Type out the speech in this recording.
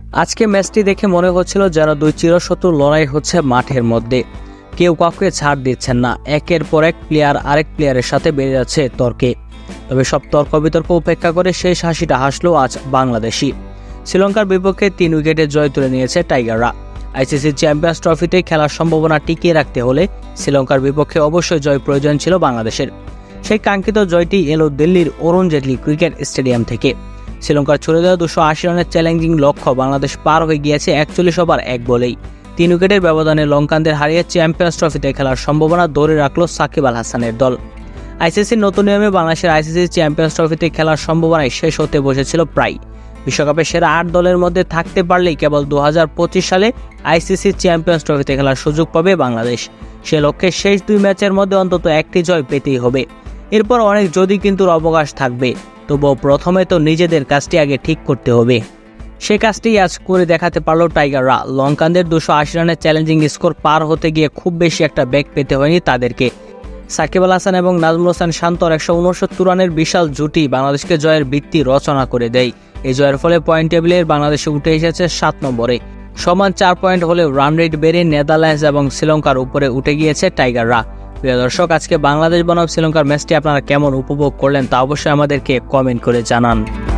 আজকে ম্যাচটি দেখে মনে হচ্ছিল যেন দুই চিরশত্রু লড়াই হচ্ছে মাঠের মধ্যে। কেউ কাউকে ছাড় দিচ্ছেন না, একের পর এক প্লেয়ার আরেক প্লেয়ারের সাথে বেড়ে যাচ্ছে তর্কে। তবে সব তর্ক বিতর্ক উপেক্ষা করে শেষ হাসিটা হাসলো আজ বাংলাদেশি। শ্রীলঙ্কার বিপক্ষে 3 উইকেটে জয় তুলে নিয়েছে টাইগাররা। আইসিসি চ্যাম্পিয়ন্স ট্রফিতে খেলার সম্ভাবনা টিকিয়ে রাখতে হলে শ্রীলঙ্কার বিপক্ষে অবশ্যই জয় প্রয়োজন ছিল বাংলাদেশের। সেই কাঙ্ক্ষিত জয়টি এলো দিল্লির অরুণ জেটলি ক্রিকেট স্টেডিয়াম থেকে। শ্রীলঙ্কার ছড়ে দেওয়া 280 রানের চ্যালেঞ্জিং লক্ষ্য বাংলাদেশ পার হয়ে গিয়েছে 41 ওভার 1 বলেই। 3 উইকেটের ব্যবধানে লঙ্কানদের হারিয়ে চ্যাম্পিয়ন্স ট্রফিতে খেলার সম্ভাবনা ধরে রাখল সাকিব আল হাসানের দল। আইসিসির নতুন নিয়মে বাংলাদেশের আইসিসি চ্যাম্পিয়ন্স ট্রফিতে খেলার সম্ভাবনায় শেষ হতে বসেছিল প্রায়। বিশ্বকাপের সেরা 8 দলের মধ্যে থাকতে পারলেই কেবল 2025 সালে আইসিসি চ্যাম্পিয়ন্স ট্রফিতে খেলার সুযোগ পাবে বাংলাদেশ। সে লক্ষ্যে শেষ 2 ম্যাচের মধ্যে অন্তত একটি জয় পেতেই হবে। এরপর অনেক যদি কিন্তু অবকাশ থাকবে, তবুও প্রথমে তো নিজেদের কাজটি আগে ঠিক করতে হবে। সে কাজটি আজ করে দেখাতে পারল টাইগাররা। লঙ্কানদের 280 রানের চ্যালেঞ্জিং স্কোর পার হতে গিয়ে খুব বেশি একটা বেগ পেতে হয়নি তাদেরকে। সাকিব আল হাসান এবং নাজমুল হোসেন শান্তর 169 রানের বিশাল জুটি বাংলাদেশকে জয়ের ভিত্তি রচনা করে দেয়। এই জয়ের ফলে পয়েন্ট টেবিলের বাংলাদেশে উঠে এসেছে 7 নম্বরে। সমান 4 পয়েন্ট হলেও রান রেট বেড়ে নেদারল্যান্ডস এবং শ্রীলঙ্কার উপরে উঠে গিয়েছে টাইগাররা। প্রিয় দর্শক, আজকে বাংলাদেশ বনাম শ্রীলঙ্কার ম্যাচটি আপনারা কেমন উপভোগ করলেন তা অবশ্যই আমাদেরকে কমেন্ট করে জানান।